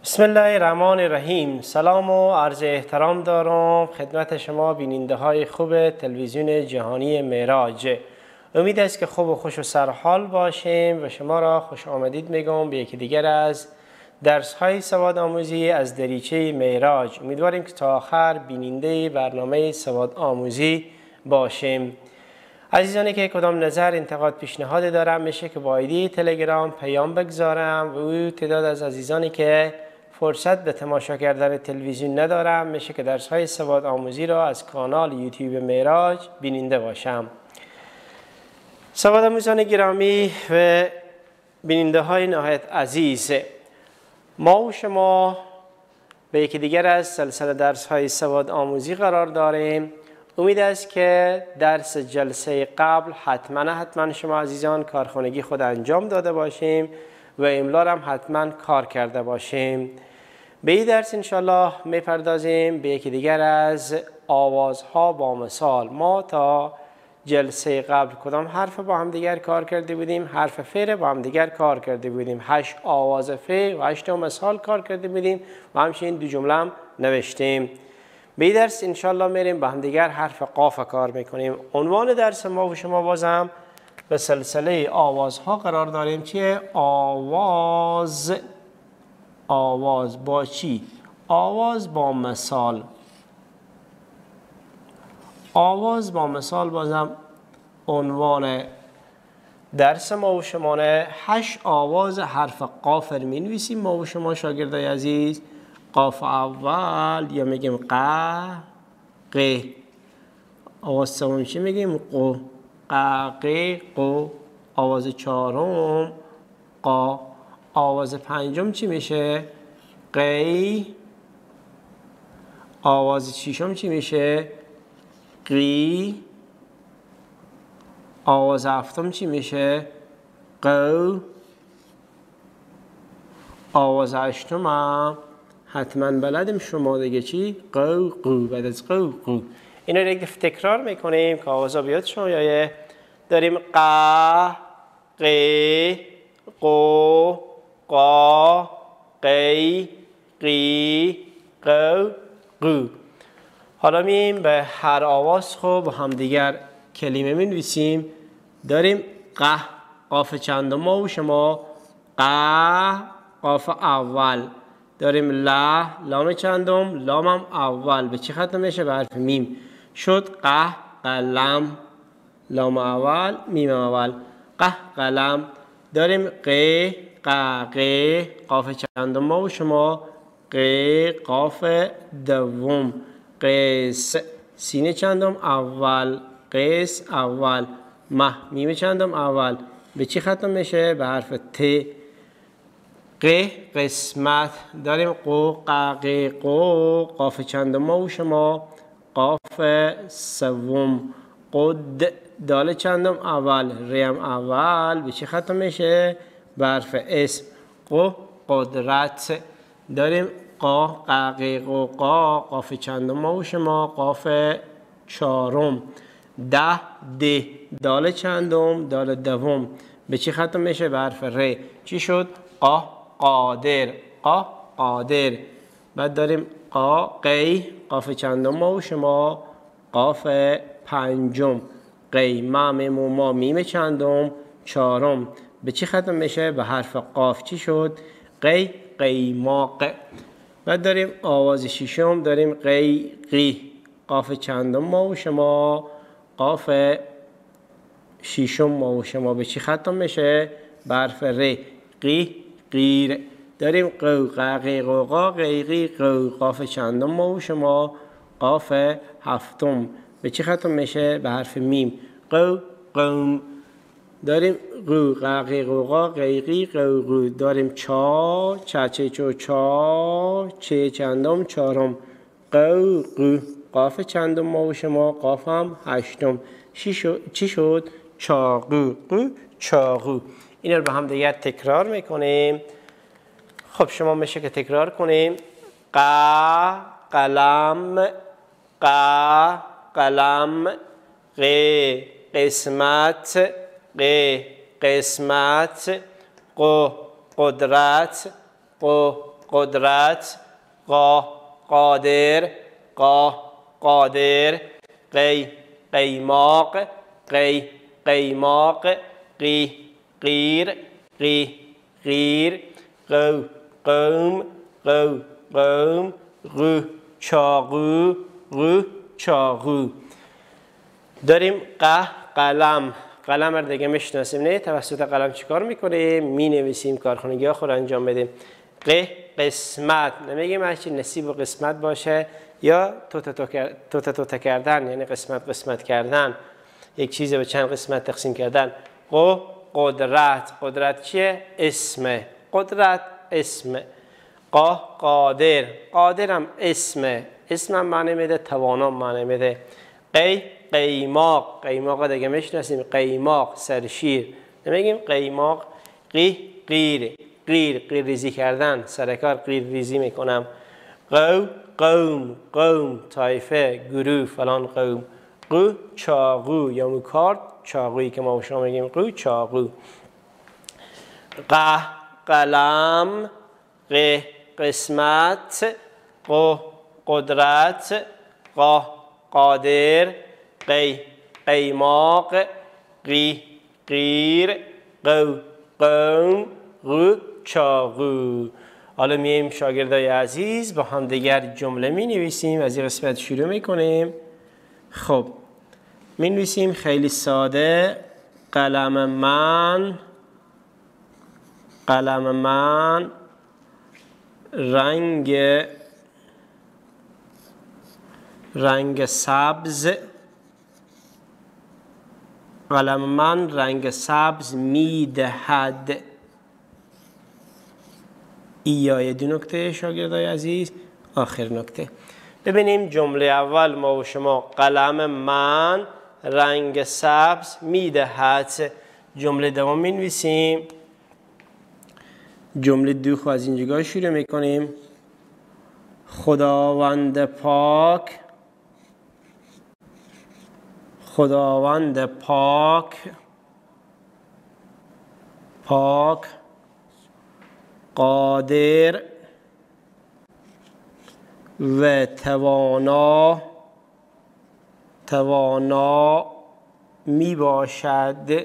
بسم الله الرحمن الرحیم. سلام و عرض احترام دارم خدمت شما بیننده های خوب تلویزیون جهانی معراج. امید است که خوب و خوش و سرحال باشیم و شما را خوش آمدید میگم به یکی دیگر از درس های سواد آموزی از دریچه معراج. امیدواریم که تا آخر بیننده برنامه سواد آموزی باشیم. عزیزانی که کدام نظر، انتقاد، پیشنهاد دارم میشه که با آیدی تلگرام پیام بگذارم و او تعداد از عزیزانی که فرصت به تماشا کردن تلویزیون ندارم میشه که درس های سواد آموزی را از کانال یوتیوب معراج بیننده باشم. سواد آموزان گرامی و بیننده های نهایت عزیز، ما و شما به یکی دیگر از سلسله درس های سواد آموزی قرار داریم. امید است که درس جلسه قبل حتما شما عزیزان کارخانگی خود انجام داده باشیم و املا هم حتما کار کرده باشیم. به این درس انشالله میپردازیم به یکی دیگر از آوازها با مثال. ما تا جلسه قبل کدام حرف با هم دیگر کار کرده بودیم؟ حرف ف با هم دیگر کار کرده بودیم. 8 آواز ف و 8 مثال کار کرده بودیم و همچنین 2 جمله هم نوشتیم. به این درس انشالله میریم با هم دیگر حرف قاف کار میکنیم. عنوان درس ما و شما بازم به سلسله آوازها قرار داریم. چیه؟ آواز با چی؟ آواز با مثال. آواز با مثال بازم عنوان درس ما و شما. 8 آواز حرف قاف می نویسیم ما و شما شاگردای عزیز. قاف اول یا میگیم ق، ق. آواز سوم چی میگیم؟ قو، ق، ق، قو. آواز چهارم قا. آواز پنجم چی میشه؟ قی. آواز ششم چی میشه؟ قی. آواز هفتم چی میشه؟ قو. آواز هشتم هم حتما بلدیم شما دیگه چی؟ قو قو. بعد از قو قو اینا رو یک دفعه تکرار میکنیم که آوازا بیاد شما یایه. داریم ق، ق، قو، قا، قی، قی، قو، قو. حالا میم به هر آواز خوب با هم دیگر کلمه می نویسیم. داریم ق، قاف چندم ما و شما. ق، قاف اول. داریم لا، لام چندم، لامم اول. به چی ختم میشه؟ به حرف میم. شد ق، قلم. لام اول، میم اول. ق، قلم. داریم ق، ق، قاف چندم ما و شما. ق، قاف دوم. قیس، سین چندم اول. قیس اول. مه، میم چندم اول. به چی ختم میشه؟ به حرف ت. ق، قسمت. داریم قو، ق، قو. قاف چندم ما و شما. قاف سوم. قد، دال چندم اول. ریم اول. به چی ختم میشه؟ به حرف اسم. قو، قدرت. داریم قا، ق، قو، قا. قاف چندم ما و شما. قاف چهارم. ده، ده. دال چندم، دال دوم. به چی ختم میشه؟ به حرف ر. چی شد؟ قا، قادر. قا، قادر. بعد داریم قا، قی. قاف چندم ما و شما. قاف پنجم. قی، ما، میم و ما. میم چندم، چهارم. به چی ختم میشه؟ به حرف قاف. چی شد؟ قی، قیماق. بعد داریم آواز ششم. داریم قی، قی. قاف چندم ما و شما. قاف ششم ما و شما. به چی ختم میشه؟ به حرف ر. قی، قیر. داریم قو، ق، قو، قا. قی، قی، قو. قاف چندم ما و شما. قاف هفتم. به چی ختم میشه؟ به حرف میم. قو، قوم. داریم قو، ق، قو، قا. قی، قی، قو، قو. داریم چا، چه، چو، چا. چه چندم، چهارم. قو، قو. قاف چندم ما و شما. قاف هم هشتم. چی شد؟ چاقو، قو، چاقو. این رو با هم دیگر تکرار میکنیم. خب شما میشه که تکرار کنیم. ق، قلم. ق، قلم. ق، قسمت. ق، قسمت. قو، قدرت. قو، قدرت قا قادر قا قادر قی قیماق قی قیماق قی قیر قی قیر قو قوم قو قوم قو چاقو قو چاقو. داریم قلم. قلم رو دیگه میشناسیم نه؟ توسط قلم چیکار میکنیم؟ می نویسیم، کارخانگی ها خود انجام بدیم. قسمت، نمیگیم هرچی نصیب و قسمت باشه، یا توته کردن، یعنی قسمت کردن، یک چیز به چند قسمت تقسیم کردن. قدرت. قدرت چیه؟ اسمه. قدرت اسمه. قادر. قادر هم اسمه. اسمم معنی میده، توانام معنی میده. قیماق. قیماق دیگه میشناسیم. قیماق سرشیر، نمیگیم قیماق. قیر ریزی کردن، سرکار قیر ریزی میکنم. قوم طایفه، گروه، فلان قوم. چاقو یا موکارد، چاقویی که ما و شما میگیم چاقو. قلم قسمت قدرت قادر قیماق قیر قوم چاقو. حالا میایم شاگردای عزیز با هم دیگر جمله می نویسیم. از این قسمت شروع میکنیم. خب می نویسیم خیلی ساده. قلم من رنگ سبز. قلم من رنگ سبز میدهد. یه دو نکته شاگردای عزیز. آخر نکته ببینیم. جمله اول ما و شما قلم من رنگ سبز میدهد. جمله دوم می نویسیم. جمله دو خو از اینجا شروع میکنیم. خداوند پاک قادر و توانا می باشد.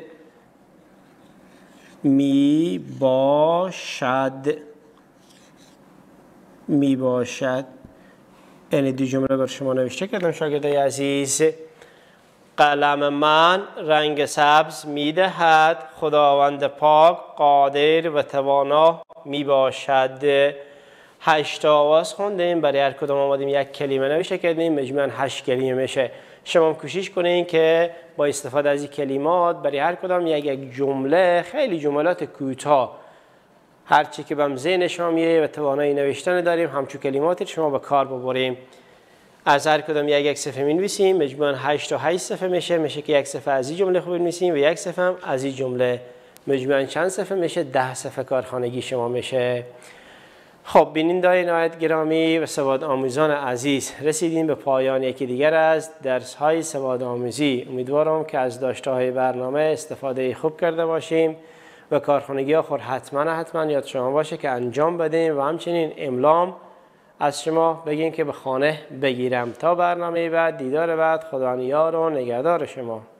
یعنی دو جمله بر شما نوشته کردم شاگردای عزیز. قلم من رنگ سبز میدهد. خداوند پاک قادر و توانا می باشد. 8 آواز خوندیم. برای هر کدوم آمدیم یک کلمه نوشته کردیم. مجموعاً 8 کلمه میشه. شما هم کوشش کنین که با استفاده از این کلمات برای هر کدام یک جمله، خیلی جملات کوتاه، هر چی که بهم ذهن شما میاد و توانایی نوشتن داریم، همچون کلمات شما به کار ببریم. از هر کدام یک صفحه می‌نویسیم. مجموعاً 8 تا 8 صفحه میشه که یک صفحه از این جمله خوب می‌نویسیم و یک صفحه هم از این جمله. مجموعاً چند صفحه میشه؟ 10 صفحه کارخانگی شما میشه. خب بینندگان نهایت گرامی و سواد آموزان عزیز، رسیدیم به پایان یکی دیگر از درس های سواد آموزی. امیدوارم که از داشته های برنامه استفاده خوب کرده باشیم و کارخانگی ها خود حتما یاد شما باشه که انجام بدیم و همچنین املام از شما بگیم که به خانه بگیرم. تا برنامه بعد، دیدار بعد، خدا یار و نگهدار شما.